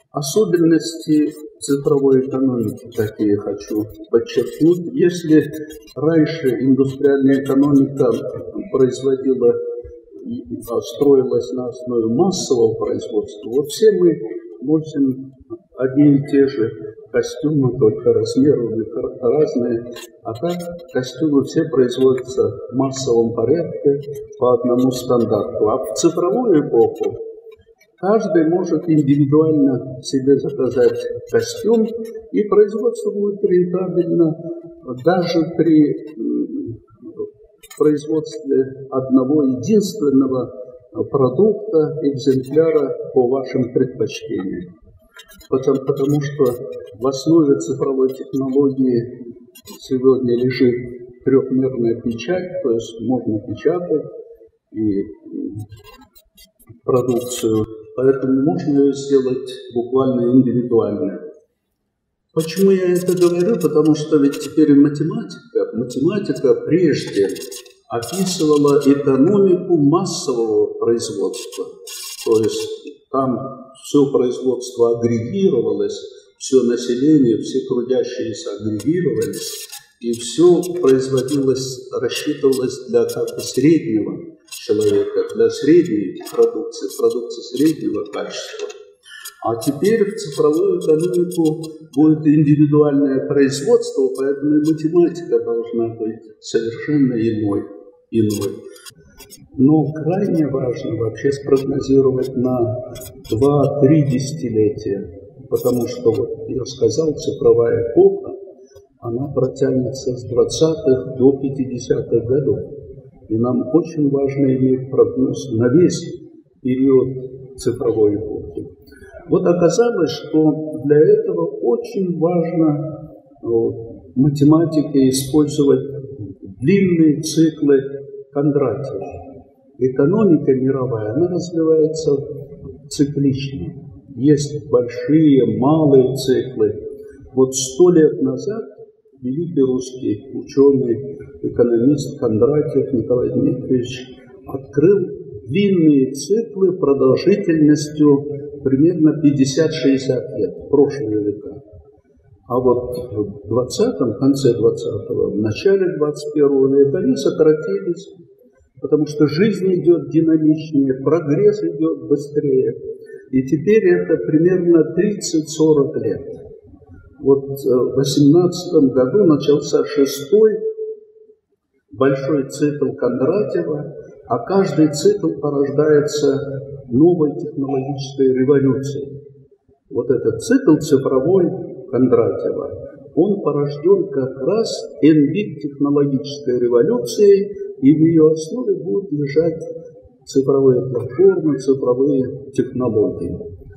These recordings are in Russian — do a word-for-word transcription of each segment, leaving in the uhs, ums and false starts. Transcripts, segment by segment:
Особенности цифровой экономики такие хочу подчеркнуть. Если раньше индустриальная экономика производила, строилась на основе массового производства, вот все мы носим одни и те же костюмы, только размеры у них разные, а так костюмы все производятся в массовом порядке по одному стандарту. А в цифровую эпоху каждый может индивидуально себе заказать костюм, и производство будет рентабельно даже при производстве одного единственного продукта, экземпляра по вашим предпочтениям. Потому, потому что в основе цифровой технологии сегодня лежит трехмерная печать, то есть можно печатать и продукцию, поэтому можно ее сделать буквально индивидуально. Почему я это говорю? Потому что ведь теперь математика, математика прежде описывала экономику массового производства. То есть там все производство агрегировалось, все население, все трудящиеся агрегировались, и все производилось, рассчитывалось для как-то среднего человека, для средней продукции, продукции среднего качества. А теперь в цифровую экономику будет индивидуальное производство, поэтому и математика должна быть совершенно иной. иной. Но крайне важно вообще спрогнозировать на два-три десятилетия, потому что, вот я сказал, цифровая эпоха, она протянется с двадцатых до пятидесятых годов. И нам очень важно иметь прогноз на весь период цифровой эпохи. Вот оказалось, что для этого очень важно в математике использовать длинные циклы Кондратьева. Экономика мировая, она развивается циклично. Есть большие, малые циклы. Вот сто лет назад великий русский ученый, экономист Кондратьев Николай Дмитриевич открыл длинные циклы продолжительностью примерно пятьдесят-шестьдесят лет, прошлые века. А вот в двадцатом, конце двадцатого, в начале двадцать первого века они сократились, потому что жизнь идет динамичнее, прогресс идет быстрее. И теперь это примерно тридцать-сорок лет. Вот в две тысячи восемнадцатом году начался шестой большой цикл Кондратьева, а каждый цикл порождается новой технологической революцией. Вот этот цикл цифровой Кондратьева, он порожден как раз эн би ай технологической революцией, и в ее основе будут лежать цифровые платформы, цифровые технологии.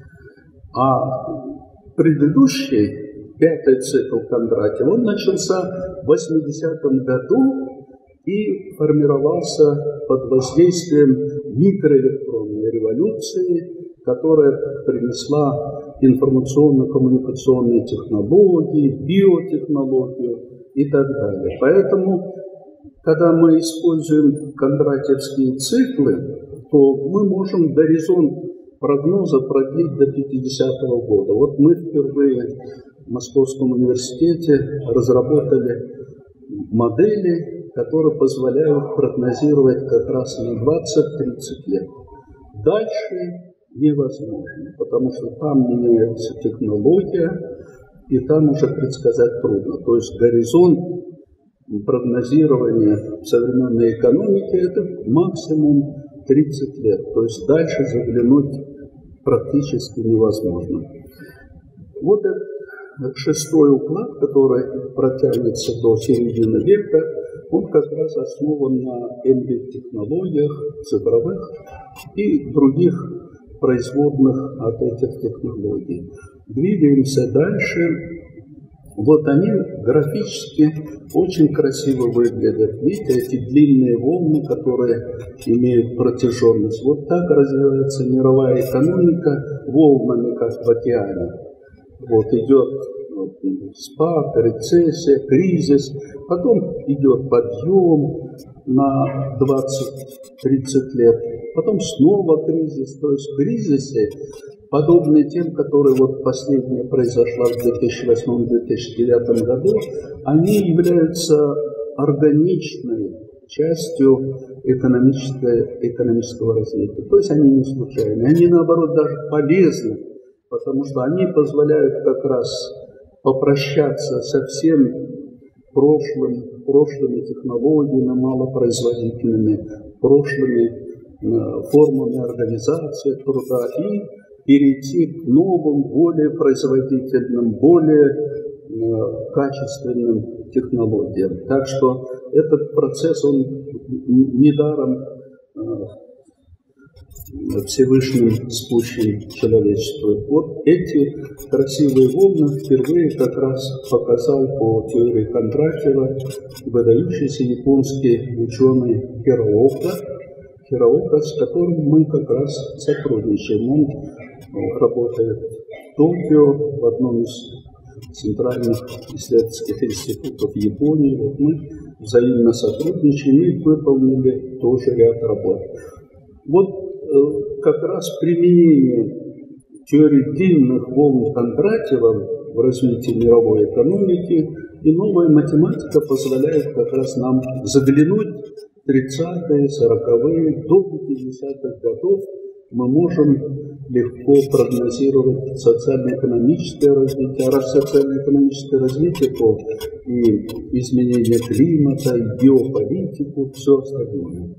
А предыдущий, пятый цикл Кондратьева, он начался в восьмидесятом году и формировался под воздействием микроэлектронной революции, которая принесла информационно-коммуникационные технологии, биотехнологию и так далее. Поэтому, когда мы используем кондратьевские циклы, то мы можем горизонт прогноза продлить до пятидесятого года. Вот мы впервые в Московском университете разработали модели, которые позволяют прогнозировать как раз на двадцать-тридцать лет. Дальше невозможно, потому что там меняется технология, и там уже предсказать трудно. То есть горизонт прогнозирования в современной экономике – это максимум тридцать лет. То есть дальше заглянуть практически невозможно. Вот этот шестой уклад, который протянется до середины века, он как раз основан на эн би ай-технологиях цифровых и других производных от этих технологий. Двигаемся дальше. Вот они графически очень красиво выглядят. Видите, эти длинные волны, которые имеют протяженность. Вот так развивается мировая экономика волнами, как в океане. Вот идет вот, спад, рецессия, кризис, потом идет подъем на двадцать-тридцать лет, потом снова кризис. То есть кризисы подобные тем, которые вот последняя произошла в две тысячи восьмом — две тысячи девятом году, они являются органичной частью экономического, экономического развития. То есть они не случайны, они наоборот даже полезны, потому что они позволяют как раз попрощаться со всем прошлым, прошлыми технологиями малопроизводительными, прошлыми э, формами организации труда и перейти к новым, более производительным, более э, качественным технологиям. Так что этот процесс, он недаром э, Всевышним спущен человечеству. Вот эти красивые волны впервые как раз показал по теории Кондратьева выдающийся японский ученый Хираока, Хираока, с которым мы как раз сотрудничаем. Он работает в Токио, в одном из центральных исследовательских институтов Японии. Вот мы взаимно сотрудничаем и выполнили тоже ряд работ. Вот э, как раз применение теории длинных волн Кондратьева в развитии мировой экономики и новая математика позволяет как раз нам заглянуть в тридцатые, сороковые, до пятидесятых годов. Мы можем легко прогнозировать социально-экономическое развитие. А раз социально-экономическое развитие, то и изменение климата, и геополитику, все остальное.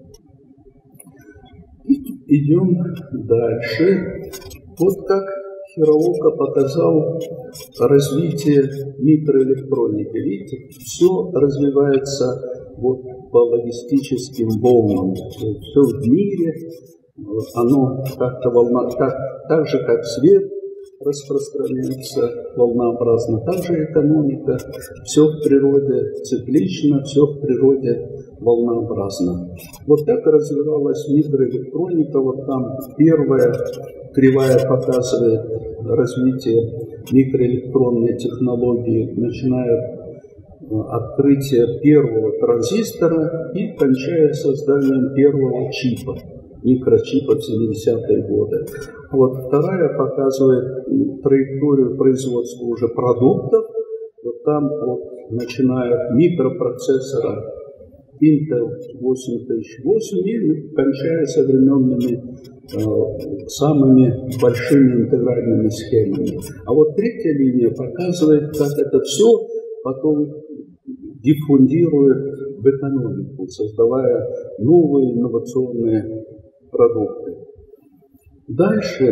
И идем дальше. Вот как Хираока показал развитие микроэлектроники. Видите, все развивается вот по логистическим волнам. Все в мире. Оно как-то волна, так, так же, как свет распространяется волнообразно, так же экономика. Все в природе циклично, все в природе волнообразно. Вот так развивалась микроэлектроника. Вот там первая кривая показывает развитие микроэлектронной технологии, начиная открытия первого транзистора и кончая созданием первого чипа. Микрочипа в семидесятые годы. Вот вторая показывает траекторию производства уже продуктов. Вот там, вот, начиная от микропроцессора Intel восемь тысяч восемь и кончая современными э, самыми большими интегральными схемами. А вот третья линия показывает, как это все потом диффундирует в экономику, создавая новые инновационные продукты. Дальше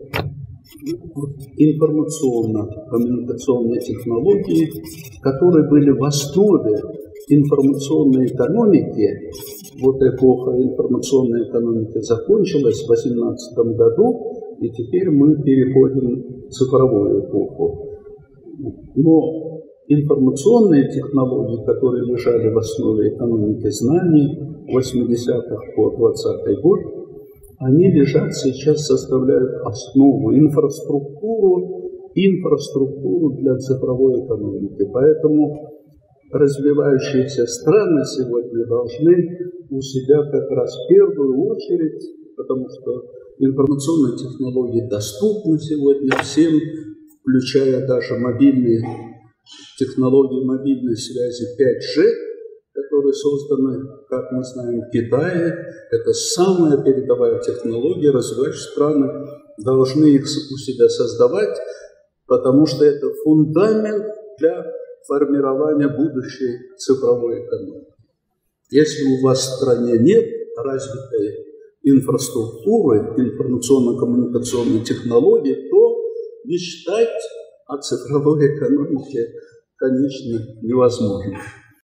информационно-коммуникационные технологии, которые были в основе информационной экономики. Вот эпоха информационной экономики закончилась в две тысячи восемнадцатом году, и теперь мы переходим в цифровую эпоху. Но информационные технологии, которые лежали в основе экономики знаний восьмидесятых по двадцатый год, они лежат сейчас, составляют основу, инфраструктуру, инфраструктуру для цифровой экономики. Поэтому развивающиеся страны сегодня должны у себя как раз в первую очередь, потому что информационные технологии доступны сегодня всем, включая даже мобильные технологии мобильной связи пять джи, которые созданы, как мы знаем, в Китае. Это самая передовая технология, развивающиеся страны должны их у себя создавать, потому что это фундамент для формирования будущей цифровой экономики. Если у вас в стране нет развитой инфраструктуры, информационно-коммуникационной технологии, то мечтать о цифровой экономике, конечно, невозможно.